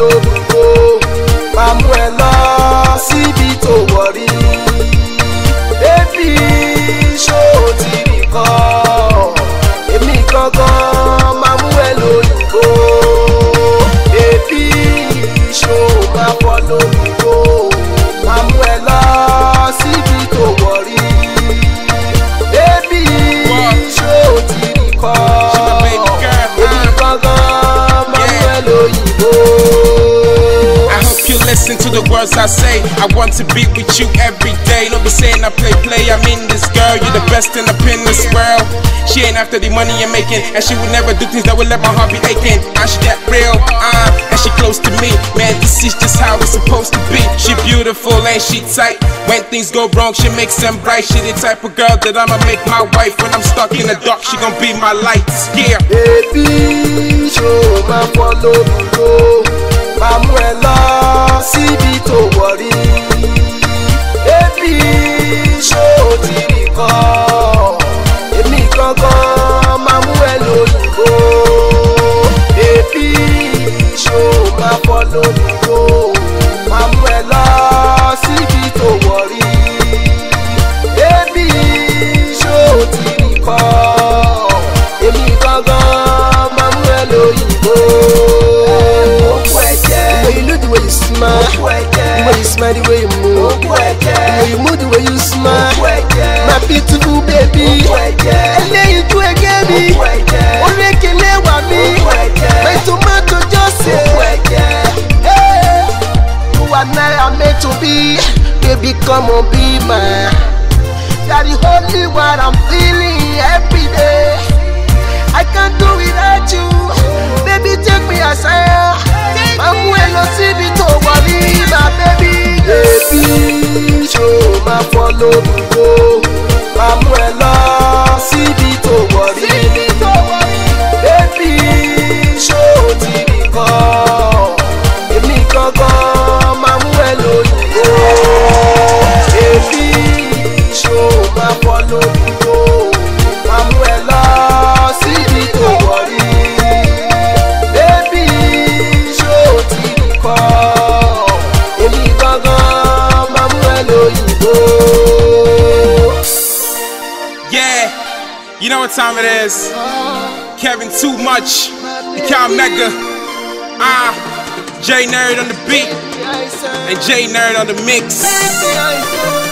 lórúkọ máa mú ẹ lọ síbi tó wọ̀rí. Baby ṣó ti rí kan èmi gangan máa mú ẹ lórúkọ. Baby ṣó máa fọ́ lórúkọ máa mú ẹ lọ síbi tó wọ̀rí. Baby ṣó ti rí kan èmi gangan máa mú ẹ lórúkọ. Listen to the words I say. I want to be with you every day. Don't be saying I play. I mean this girl, you're the best in this world. She ain't after the money you're making, and she would never do things that would let my heart be aching. And she that real, and she close to me. Man, this is just how it's supposed to be. She beautiful, ain't she tight? When things go wrong, she makes them bright. She the type of girl that I'ma make my wife. When I'm stuck in the dark, she gon' be my lights. Yeah. Baby, show my follow go. Máa mú ẹ lọ síbi tó wọ̀rí. Baby ṣó ti rí kan èmi gangan máa mú ẹ lórúkọ. Baby ṣó máa fọ́ lórúkọ máa mú ẹ lọ síbi tó wọ̀rí. Baby ṣó ti rí kan èmi gangan máa mú ẹ lórúkọ. The way you smile, the way you smile, the way you move, the way you move, the way you smile, my beautiful baby. And then you do again me, only can never me. My tomato just say, hey, you are not meant to be, baby, come on, be mine. That the only what I'm feeling every day. I can't do without you, baby, take me as I am. I'm well síbi tó wọ̀rí, my baby. Baby ṣó máa follow lórúkọ máa mú ẹ lọ síbi tó wọ̀rí. Baby ṣó ti rí kan èmi gangan máa mú ẹ lórúkọ. Baby ṣó máa follow lórúkọ máa mú ẹ lọ síbi tó wọ̀rí. Yeah, you know what time it is. Kelvin2Much, the Cow Mega. J Nerd on the beat and J Nerd on the mix.